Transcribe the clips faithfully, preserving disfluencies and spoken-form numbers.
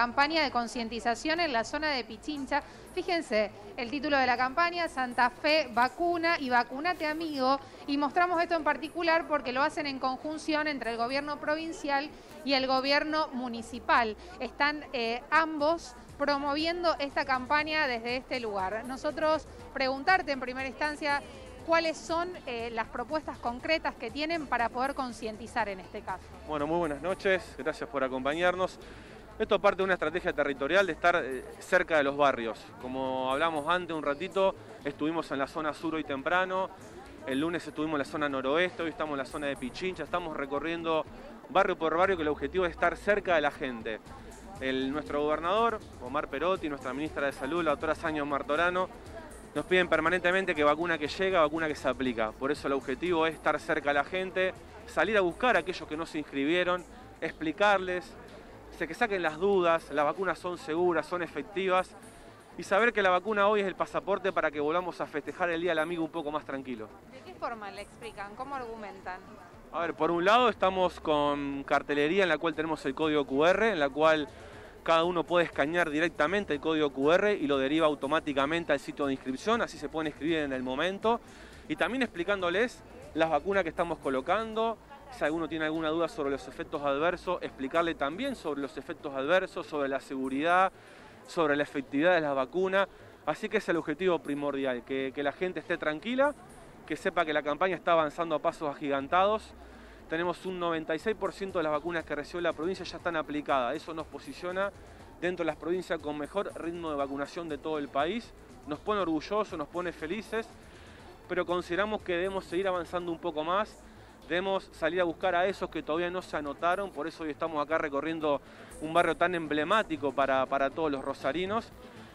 Campaña de concientización en la zona de Pichincha. Fíjense, el título de la campaña, Santa Fe vacuna y vacunate amigo. Y mostramos esto en particular porque lo hacen en conjunción entre el gobierno provincial y el gobierno municipal. Están eh, ambos promoviendo esta campaña desde este lugar. Nosotros preguntarte en primera instancia cuáles son eh, las propuestas concretas que tienen para poder concientizar en este caso. Bueno, muy buenas noches, gracias por acompañarnos. Esto parte de una estrategia territorial de estar eh, cerca de los barrios. Como hablamos antes un ratito, estuvimos en la zona sur hoy temprano, el lunes estuvimos en la zona noroeste, hoy estamos en la zona de Pichincha, estamos recorriendo barrio por barrio que el objetivo es estar cerca de la gente. El, nuestro gobernador, Omar Perotti, nuestra ministra de Salud, la doctora Sáñez Martorano, nos piden permanentemente que vacuna que llega, vacuna que se aplica. Por eso el objetivo es estar cerca de la gente, salir a buscar a aquellos que no se inscribieron, explicarles, que saquen las dudas, las vacunas son seguras, son efectivas, y saber que la vacuna hoy es el pasaporte para que volvamos a festejar el Día del Amigo un poco más tranquilo. ¿De qué forma le explican? ¿Cómo argumentan? A ver, por un lado estamos con cartelería en la cual tenemos el código cu erre, en la cual cada uno puede escanear directamente el código cu erre y lo deriva automáticamente al sitio de inscripción, así se pueden inscribir en el momento. Y también explicándoles las vacunas que estamos colocando, si alguno tiene alguna duda sobre los efectos adversos, explicarle también sobre los efectos adversos, sobre la seguridad, sobre la efectividad de las vacunas. Así que es el objetivo primordial, que, que la gente esté tranquila, que sepa que la campaña está avanzando a pasos agigantados. Tenemos un noventa y seis por ciento de las vacunas que recibió la provincia ya están aplicadas. Eso nos posiciona dentro de las provincias con mejor ritmo de vacunación de todo el país. Nos pone orgullosos, nos pone felices, pero consideramos que debemos seguir avanzando un poco más. Debemos salir a buscar a esos que todavía no se anotaron, por eso hoy estamos acá recorriendo un barrio tan emblemático para, para todos los rosarinos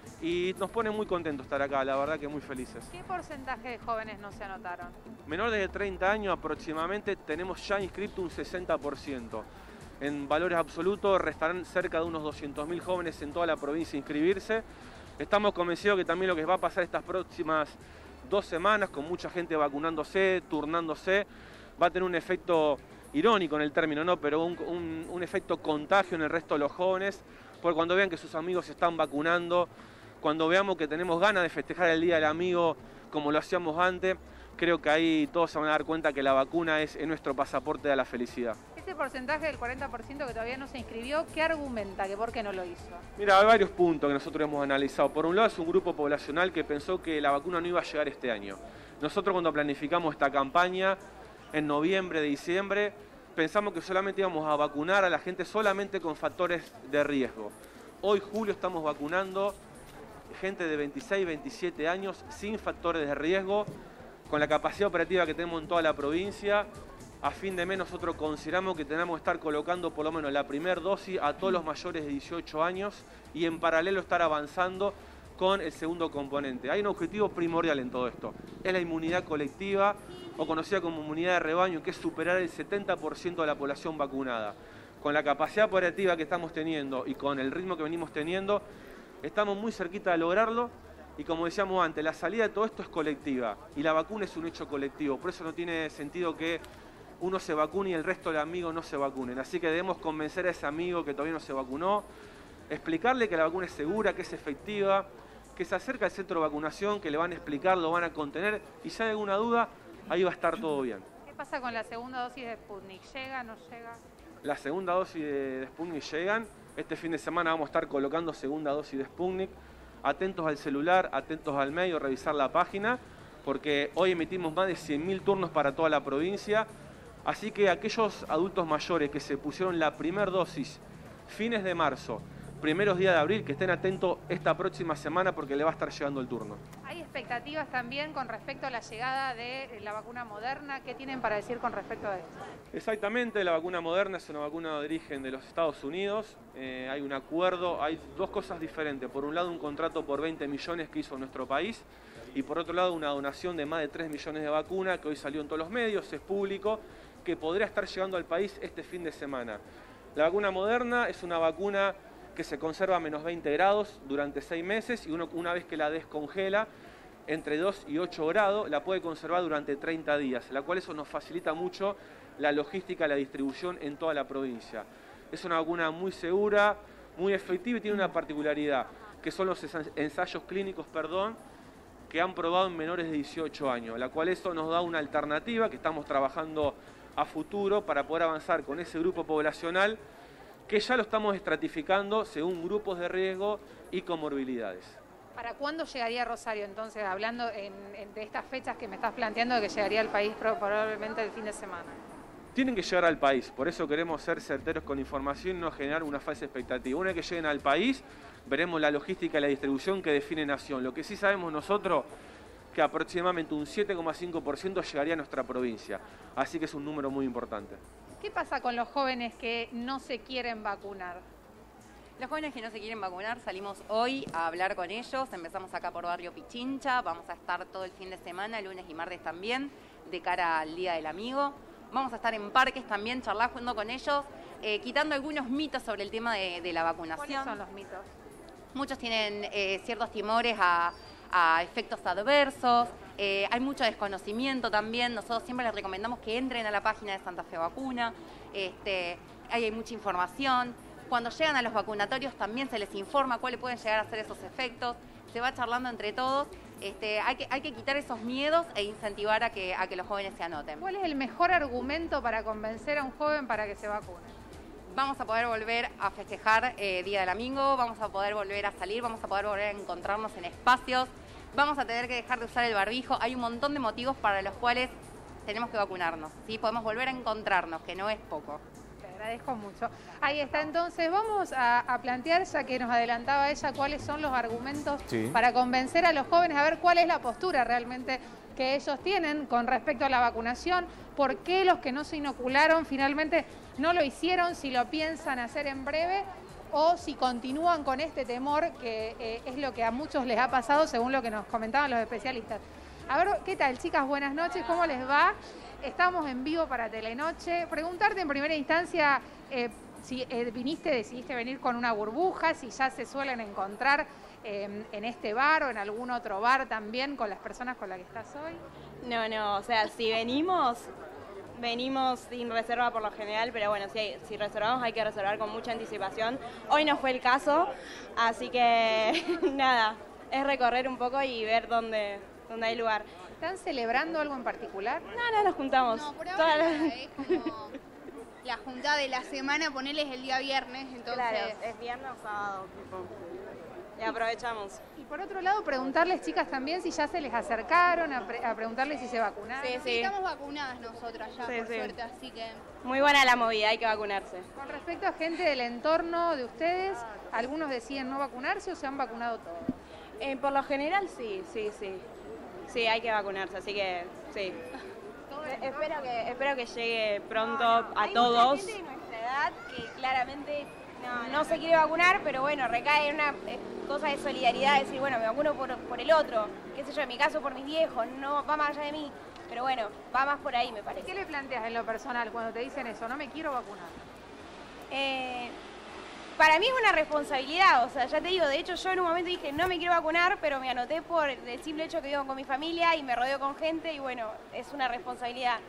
y nos pone muy contentos estar acá, la verdad que muy felices. ¿Qué porcentaje de jóvenes no se anotaron? Menores de treinta años aproximadamente tenemos ya inscrito un sesenta por ciento. En valores absolutos restarán cerca de unos doscientos mil jóvenes en toda la provincia a inscribirse. Estamos convencidos que también lo que va a pasar estas próximas dos semanas, con mucha gente vacunándose, turnándose, va a tener un efecto irónico en el término, ¿no? Pero un, un, un efecto contagio en el resto de los jóvenes, porque cuando vean que sus amigos se están vacunando, cuando veamos que tenemos ganas de festejar el Día del Amigo como lo hacíamos antes, creo que ahí todos se van a dar cuenta que la vacuna es, es nuestro pasaporte a la felicidad. Ese porcentaje del cuarenta por ciento que todavía no se inscribió, ¿qué argumenta? ¿Que por qué no lo hizo? Mira, hay varios puntos que nosotros hemos analizado. Por un lado es un grupo poblacional que pensó que la vacuna no iba a llegar este año. Nosotros cuando planificamos esta campaña, en noviembre, diciembre, pensamos que solamente íbamos a vacunar a la gente solamente con factores de riesgo. Hoy, julio, estamos vacunando gente de veintiséis, veintisiete años sin factores de riesgo, con la capacidad operativa que tenemos en toda la provincia. A fin de mes nosotros consideramos que tenemos que estar colocando por lo menos la primera dosis a todos los mayores de dieciocho años y en paralelo estar avanzando con el segundo componente. Hay un objetivo primordial en todo esto, es la inmunidad colectiva o conocida como inmunidad de rebaño, que es superar el setenta por ciento de la población vacunada. Con la capacidad operativa que estamos teniendo y con el ritmo que venimos teniendo, estamos muy cerquita de lograrlo y como decíamos antes, la salida de todo esto es colectiva y la vacuna es un hecho colectivo, por eso no tiene sentido que uno se vacune y el resto de amigos no se vacunen. Así que debemos convencer a ese amigo que todavía no se vacunó, explicarle que la vacuna es segura, que es efectiva, que se acerca al centro de vacunación, que le van a explicar, lo van a contener y si hay alguna duda, ahí va a estar todo bien. ¿Qué pasa con la segunda dosis de Sputnik? ¿Llega, no llega? La segunda dosis de, de Sputnik llegan. Este fin de semana vamos a estar colocando segunda dosis de Sputnik. Atentos al celular, atentos al medio, revisar la página, porque hoy emitimos más de cien mil turnos para toda la provincia. Así que aquellos adultos mayores que se pusieron la primera dosis fines de marzo, primeros días de abril, que estén atentos esta próxima semana porque le va a estar llegando el turno. ¿Hay expectativas también con respecto a la llegada de la vacuna Moderna? ¿Qué tienen para decir con respecto a esto? Exactamente, la vacuna Moderna es una vacuna de origen de los Estados Unidos. Eh, hay un acuerdo, hay dos cosas diferentes. Por un lado, un contrato por veinte millones que hizo nuestro país y por otro lado, una donación de más de tres millones de vacunas que hoy salió en todos los medios, es público, que podría estar llegando al país este fin de semana. La vacuna Moderna es una vacuna que se conserva a menos veinte grados durante seis meses y uno, una vez que la descongela entre dos y ocho grados, la puede conservar durante treinta días, la cual eso nos facilita mucho la logística, la distribución en toda la provincia. Es una vacuna muy segura, muy efectiva y tiene una particularidad, que son los ensayos clínicos, perdón, que han probado en menores de dieciocho años, la cual eso nos da una alternativa que estamos trabajando a futuro para poder avanzar con ese grupo poblacional que ya lo estamos estratificando según grupos de riesgo y comorbilidades. ¿Para cuándo llegaría Rosario entonces, hablando en, en, de estas fechas que me estás planteando de que llegaría al país probablemente el fin de semana? Tienen que llegar al país, por eso queremos ser certeros con información y no generar una falsa expectativa. Una vez que lleguen al país, veremos la logística y la distribución que define Nación. Lo que sí sabemos nosotros, que aproximadamente un siete coma cinco por ciento llegaría a nuestra provincia, así que es un número muy importante. ¿Qué pasa con los jóvenes que no se quieren vacunar? Los jóvenes que no se quieren vacunar, salimos hoy a hablar con ellos, empezamos acá por Barrio Pichincha, vamos a estar todo el fin de semana, lunes y martes también, de cara al Día del Amigo. Vamos a estar en parques también, charlando con ellos, eh, quitando algunos mitos sobre el tema de, de la vacunación. ¿Cuáles son los mitos? Muchos tienen eh, ciertos temores a, a efectos adversos, eh, hay mucho desconocimiento también. Nosotros siempre les recomendamos que entren a la página de Santa Fe Vacuna, este, ahí hay mucha información. Cuando llegan a los vacunatorios también se les informa cuáles pueden llegar a ser esos efectos, se va charlando entre todos. Este, hay, que, hay que quitar esos miedos e incentivar a que, a que los jóvenes se anoten. ¿Cuál es el mejor argumento para convencer a un joven para que se vacune? Vamos a poder volver a festejar eh, Día del Amigo, vamos a poder volver a salir, vamos a poder volver a encontrarnos en espacios, vamos a tener que dejar de usar el barbijo. Hay un montón de motivos para los cuales tenemos que vacunarnos, ¿sí? Podemos volver a encontrarnos, que no es poco. Agradezco mucho. Ahí está, entonces vamos a, a plantear, ya que nos adelantaba ella, cuáles son los argumentos sí. para convencer a los jóvenes, a ver cuál es la postura realmente que ellos tienen con respecto a la vacunación, por qué los que no se inocularon finalmente no lo hicieron, si lo piensan hacer en breve o si continúan con este temor que eh, es lo que a muchos les ha pasado según lo que nos comentaban los especialistas. A ver, ¿qué tal, chicas? Buenas noches, ¿cómo les va? Estamos en vivo para Telenoche. Preguntarte en primera instancia eh, si eh, viniste, decidiste venir con una burbuja, si ya se suelen encontrar eh, en este bar o en algún otro bar también con las personas con las que estás hoy. No, no, o sea, si venimos, venimos sin reserva por lo general, pero bueno, si, hay, si reservamos hay que reservar con mucha anticipación. Hoy no fue el caso, así que nada, es recorrer un poco y ver dónde, dónde hay lugar. ¿Están celebrando algo en particular? No, no, nos juntamos. No, por ahora la... es como la juntada de la semana, ponerles el día viernes, entonces... Claro, es viernes o sábado, tipo, y aprovechamos. Y por otro lado, preguntarles, chicas, también si ya se les acercaron a, pre a preguntarles si se vacunaron. Sí, sí. Estamos vacunadas nosotras ya, sí, por sí. suerte, así que... Muy buena la movida, hay que vacunarse. Con respecto a gente del entorno de ustedes, ¿algunos deciden no vacunarse o se han vacunado todos? Eh, por lo general, sí, sí, sí. Sí, hay que vacunarse, así que sí. Espero que, espero que llegue pronto no, no. a hay todos. Hay mucha gente de nuestra edad que claramente no, no se quiere vacunar, pero bueno, recae en una cosa de solidaridad, decir, bueno, me vacuno por, por el otro, qué sé yo, en mi caso por mis viejos, no va más allá de mí, pero bueno, va más por ahí, me parece. ¿Qué le planteas en lo personal cuando te dicen eso, no me quiero vacunar? Eh... Para mí es una responsabilidad, o sea, ya te digo, de hecho yo en un momento dije no me quiero vacunar, pero me anoté por el simple hecho que vivo con mi familia y me rodeo con gente y bueno, es una responsabilidad.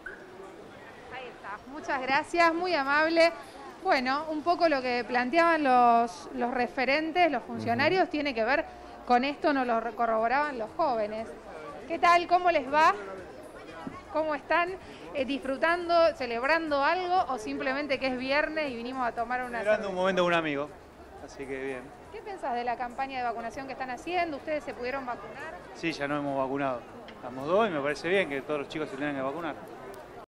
Ahí está, muchas gracias, muy amable. Bueno, un poco lo que planteaban los, los referentes, los funcionarios, uh-huh. tiene que ver con esto, nos lo corroboraban los jóvenes. ¿Qué tal? ¿Cómo les va? ¿Cómo están? Eh, ¿Disfrutando, celebrando algo o simplemente que es viernes y vinimos a tomar una Celebrando cerveza? un momento con un amigo, así que bien. ¿Qué pensás de la campaña de vacunación que están haciendo? ¿Ustedes se pudieron vacunar? Sí, ya nos hemos vacunado. Estamos dos y me parece bien que todos los chicos se tengan que vacunar.